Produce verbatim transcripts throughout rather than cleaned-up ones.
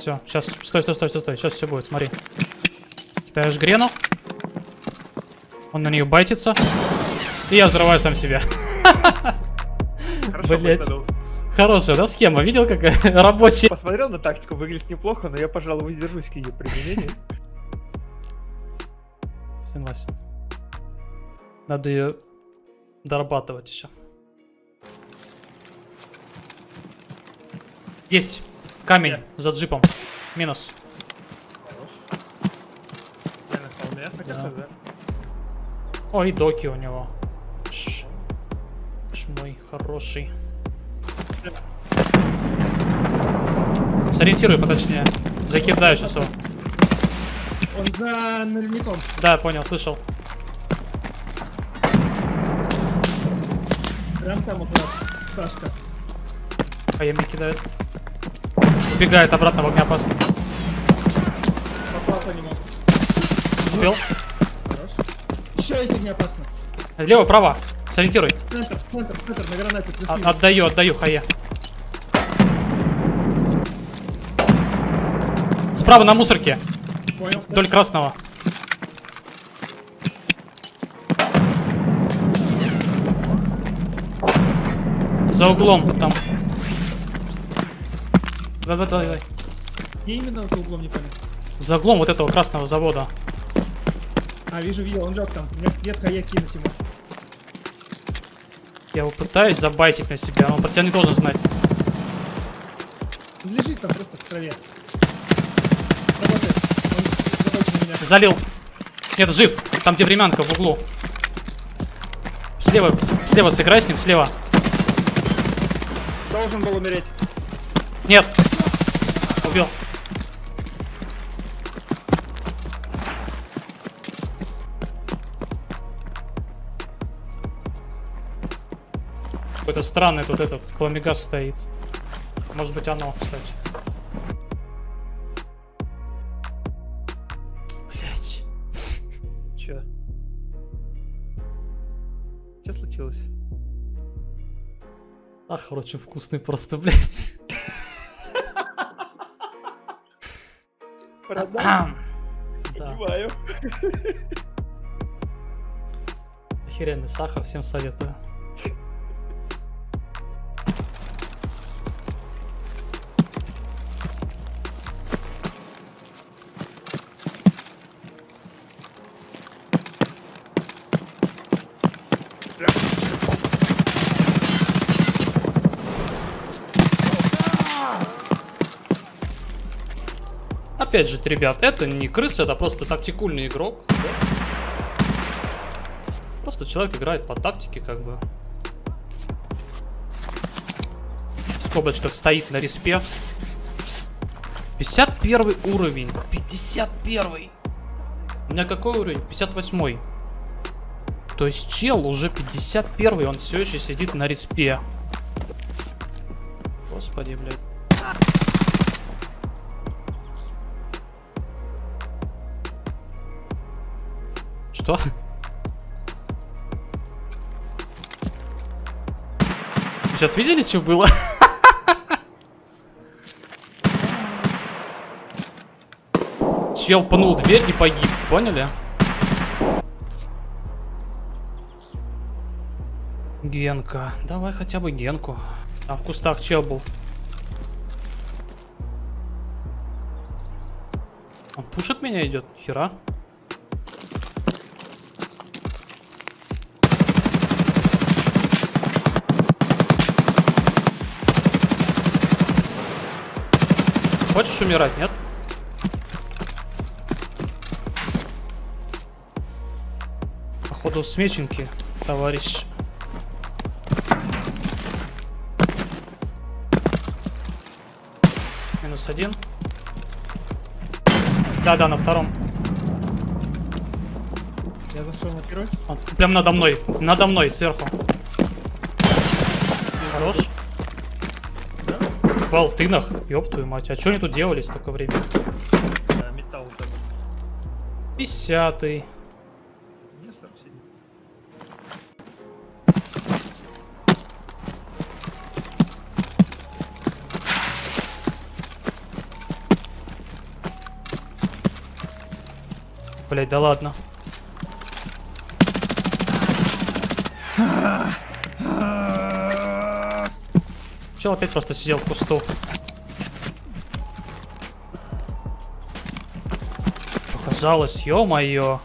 все. Сейчас, стой, стой, стой, стой, стой. Сейчас все будет, смотри. Кидаешь грену. Он на нее байтится. И я взрываю сам себя. Блять. Хорошая, да, схема? Видел, как рабочая? Посмотрел на тактику, выглядит неплохо, но я, пожалуй, воздержусь к ее применению. Согласен. Надо ее дорабатывать еще. Есть. Камень yeah. за джипом. Минус. Я на холме, хотя да. да. О, и доки у него. Ш... Ш мой хороший. Сориентируй поточнее. Закидаю сейчас его. Он за наверняком. Да, понял, слышал. Прям там вот Сашка. А я мне кидает. Убегает обратно в огнеопасно. Попал по нему. Успел. Хорош. Еще есть огнеопасно. Лево, право. Сориентируй. Центр, центр, центр, на гранате. От, отдаю, отдаю, хае. Справа на мусорке. Понял. Вдоль красного. За углом там. Давай, давай, давай. Где именно за углом, не понял? За углом вот этого красного завода. А, вижу, видел, он лег там. Нет, нет, хае кинуть ему. Я его пытаюсь забайтить на себя, но он про тебя не должен знать. Он лежит там просто в траве. Работает. Он забайтил меня. Залил. Нет, жив. Там, где времянка в углу. Слева, слева сыграй с ним, слева. Должен был умереть. Нет. Убил. Какой-то странный тут этот пламегас стоит. Может быть оно, кстати. Блять. Че? Что случилось? Сахар очень вкусный просто, блять. Продам? Понимаю. Охеренный сахар, всем советую. Опять же, ребят, это не крыса, это просто тактикульный игрок. Да? Просто человек играет по тактике, как бы. В скобочках стоит на респе. пятьдесят первый уровень. пятьдесят первый. У меня какой уровень? пятьдесят восьмой. То есть чел уже пятьдесят первый, он все еще сидит на респе. Господи, блядь. Что? Сейчас видели, что было? Чел пнул дверь и погиб, поняли? Генка. Давай хотя бы Генку. Там в кустах чел был. Он пушит меня, идет? Хера. Хочешь умирать, нет? Походу смеченки, товарищ. Минус один. Да-да, на втором. Я зашел на первый. Он прям надо мной, надо мной, сверху. Хорош. В алтынах, ёб твою мать. А что они тут делали столько времени? Да, металл там. Десятый. Мне сорок семь. Блять, да ладно. Чел опять просто сидел в кусту. Показалось, ё-моё.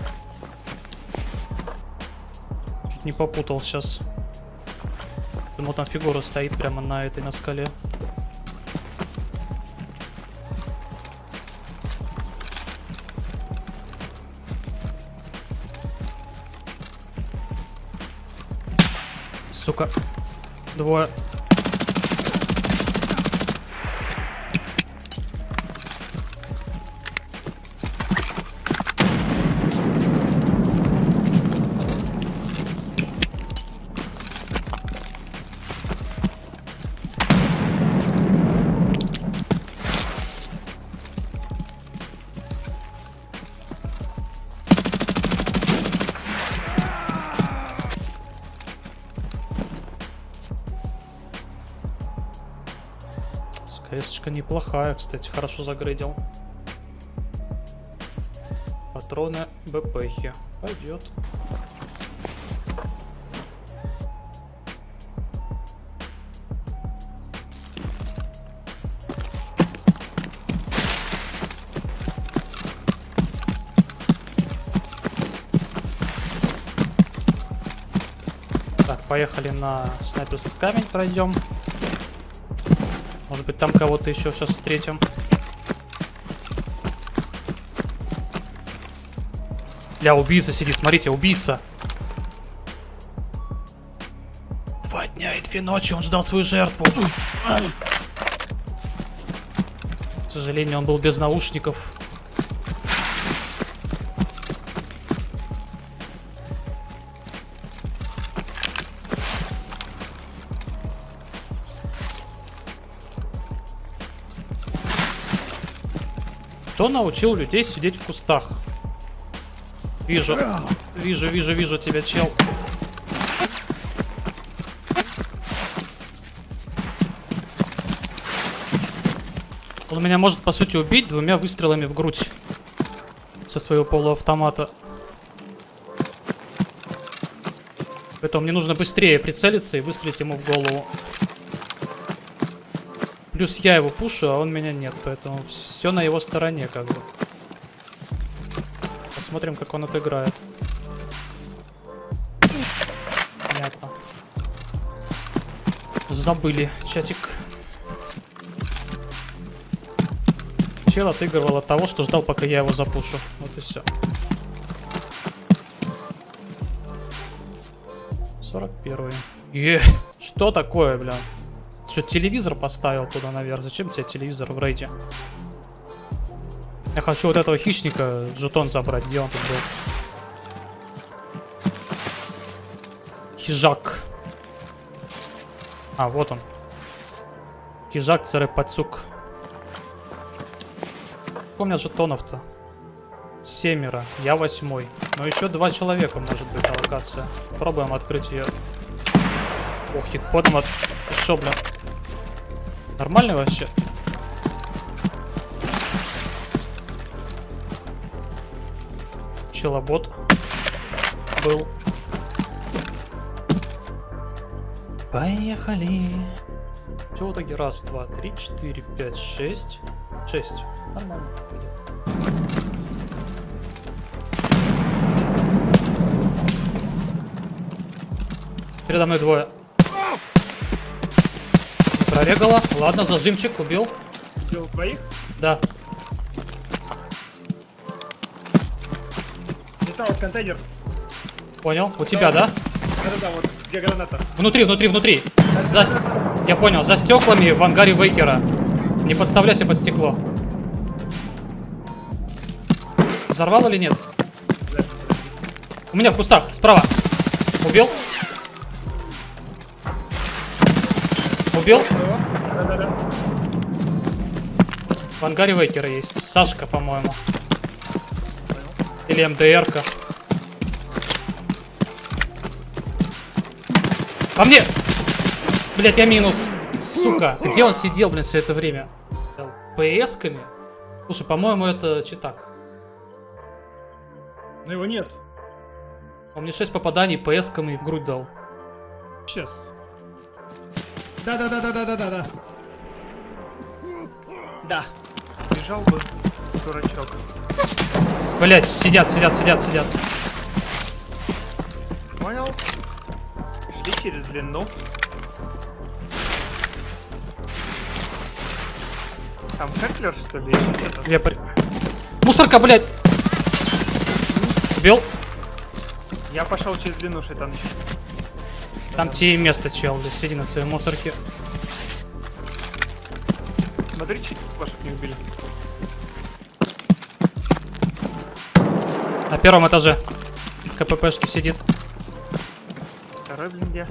Чуть не попутал сейчас. Думаю, там фигура стоит прямо на этой, на скале. Сука. Двое. КС-очка неплохая, кстати, хорошо загрейдил. Патроны БПхи. Пойдет. Так, поехали на снайперский камень, пройдем. Может быть, там кого-то еще сейчас встретим. Ля, убийца сидит, смотрите, убийца. Два дня и две ночи он ждал свою жертву. К сожалению, он был без наушников. Кто научил людей сидеть в кустах? Вижу, вижу, вижу, вижу тебя, чел. Он меня может, по сути, убить двумя выстрелами в грудь со своего полуавтомата. Поэтому мне нужно быстрее прицелиться и выстрелить ему в голову. Плюс я его пушу, а он меня нет, поэтому все на его стороне, как бы. Посмотрим, как он отыграет. Понятно. Забыли чатик. Чел отыгрывал от того, что ждал, пока я его запушу. Вот и все. сорок первый. Е, что такое, бля? Что, телевизор поставил туда наверх? Зачем тебе телевизор в рейде? Я хочу вот этого хищника жетон забрать. Где он тут был? Хижак. А, вот он. Хижак царепацук. Сколько у меня жетонов-то? Семеро. Я восьмой. Но еще два человека может быть аллокация. Пробуем открыть ее. Ох, хитпотом от... Шо, бля? Нормально вообще? Челобот был. Поехали. Все в итоге? Раз, два, три, четыре, пять, шесть. Шесть. Нормально. Передо мной двое. Прорегала. Ладно, зажимчик, убил. Убил двоих? Да. Металл, контейнер. Понял. У тебя, да? Да-да-да, вот где граната. Внутри, внутри, внутри. За... Я понял. За стеклами в ангаре Вейкера. Не подставляйся под стекло. Взорвал или нет? Да. У меня в кустах. Справа. Убил. Убил. Да-да-да. В ангаре Вейкера есть. Сашка, по-моему. Или МДР-ка. По мне! Блять, я минус. Сука. Где он сидел, блин, все это время? ПС-ками? Слушай, по-моему, это читак. Но его нет. Он мне шесть попаданий ПС-ками в грудь дал. Сейчас. Да-да-да-да-да-да-да. Да. Бежал бы, дурачок. Блять, сидят, сидят, сидят, сидят. Понял? Шли через длину. Там Хеклер, что ли? Или что-то? Вепрь. Мусорка, блять! Убил. Я пошел через длину, что там еще. Там тебе и место, чел, блядь, сиди на своей мусорке. Смотри, чуть ваших не убили. На первом этаже. В КППшке сидит. Второй, блин, где?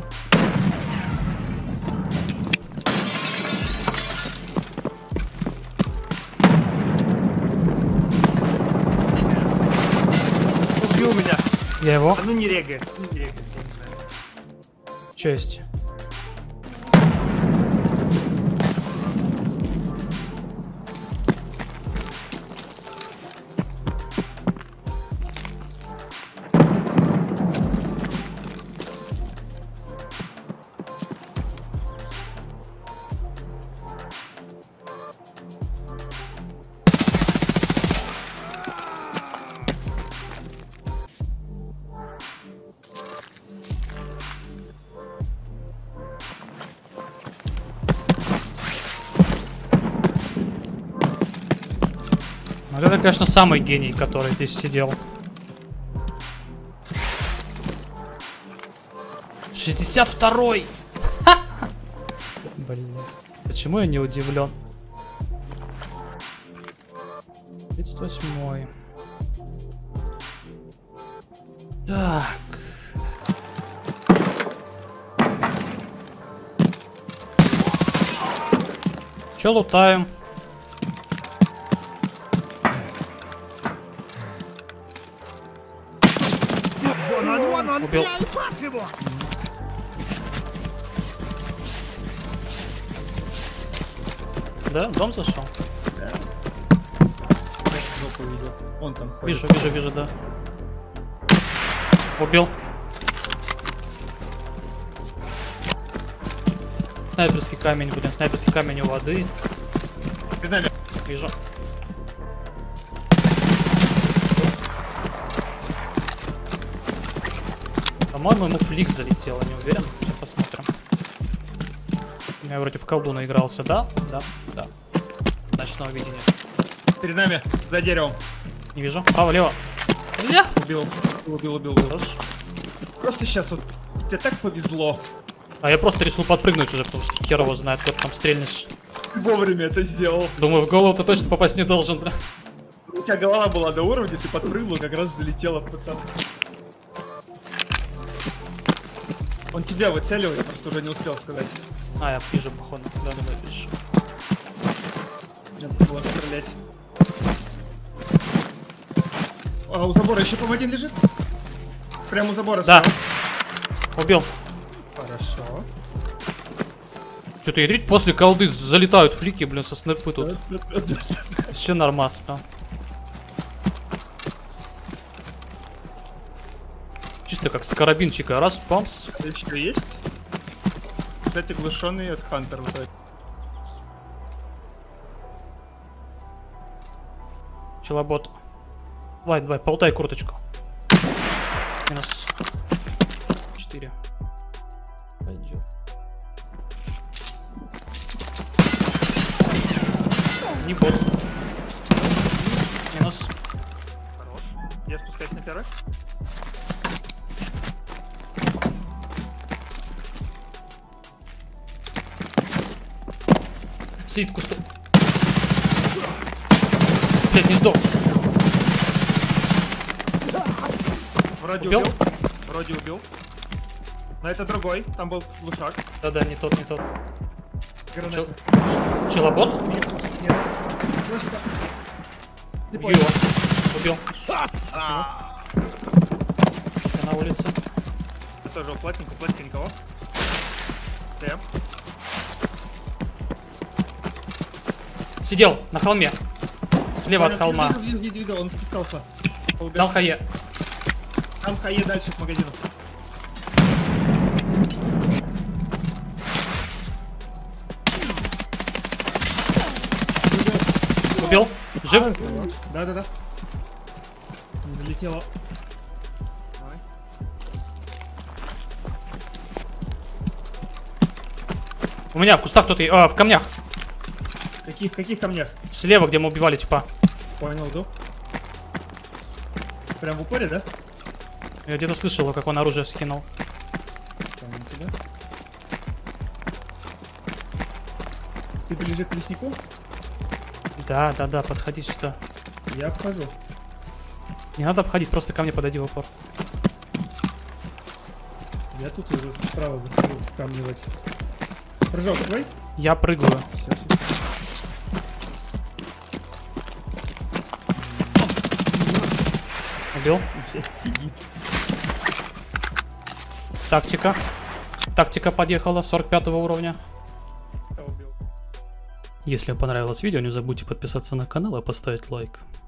Убил меня. Я его. А ну не регай, ну не регай, я не знаю. Честь. Вот это, конечно, самый гений, который здесь сидел. шестьдесят второй! Блин, почему я не удивлен? тридцать восьмой. Так. Че лутаем? Убил. Да, в дом зашел? Жопу видел. Он там ходит. Вижу, вижу, вижу, да. Убил. Снайперский камень, блин, снайперский камень у воды. Перед нами. Вижу. По-моему, ему флик залетел, не уверен. Сейчас посмотрим. Я вроде в колду наигрался, да? Да, да. Ночного видения. Перед нами, за деревом. Не вижу. Право, лево. Ля! Убил, убил, убил, убил. Хорош. Просто сейчас вот тебе так повезло. А я просто решил подпрыгнуть уже, потому что хер его знает, как там стрельнешь. Вовремя это сделал. Думаю, в голову ты точно попасть не должен, бля. У тебя голова была до уровня, ты подпрыгнул, как раз залетела в пацан. Он тебя выцеливает, просто уже не успел сказать. А, я вижу, походу. Да, да, да, вижу. Надо было стрелять. А у забора еще, по-моему, один лежит? Прямо у забора. Да. справа. Убил. Хорошо. Что-то ядрить, после колды залетают флики, блин, со снэпы тут. Вообще нормас, прям. Чисто как с карабинчика. Раз, памс. Это еще есть? Кстати, глушенный от Хантер. Вот этот. Челобот. Давай, давай, полтай курточку. Минус четыре. Пойдет. Не бот. Минус. Хорош. Я спускаюсь на первый. Сидит в кусту. Блять, не сдох. Вроде Убил? убил. Вроде убил. Но это другой. Там был глушак. Да-да, не тот, не тот. Граната. Чел... Челобот? Нет, нет. Просто... Ты Убил понял. его. Убил. На улице. Я тоже платненько, платненького. Тэп. Сидел на холме. Слева от Понял, холма. Видел, видел, видел, он спускался. Убил. Дал хае. Там хае дальше к магазину. Убил. Жив. Да-да-да. Не долетело. Давай. У меня в кустах кто-то... А, в камнях. В каких, в каких камнях? Слева, где мы убивали типа. Понял, иду. Прям в упоре, да? Я где-то слышал, как он оружие скинул. Понял тебя. Ты ближе к леснику? Да, да, да, подходи сюда. Я обхожу. Не надо обходить, просто ко мне подойди в упор. Я тут уже справа захожу в камни в эти. Прыжок твой? Я прыгаю. Все, все. Убил. Сейчас сидит. Тактика. Тактика подъехала сорок пятого уровня. Убил. Если вам понравилось видео, не забудьте подписаться на канал и поставить лайк.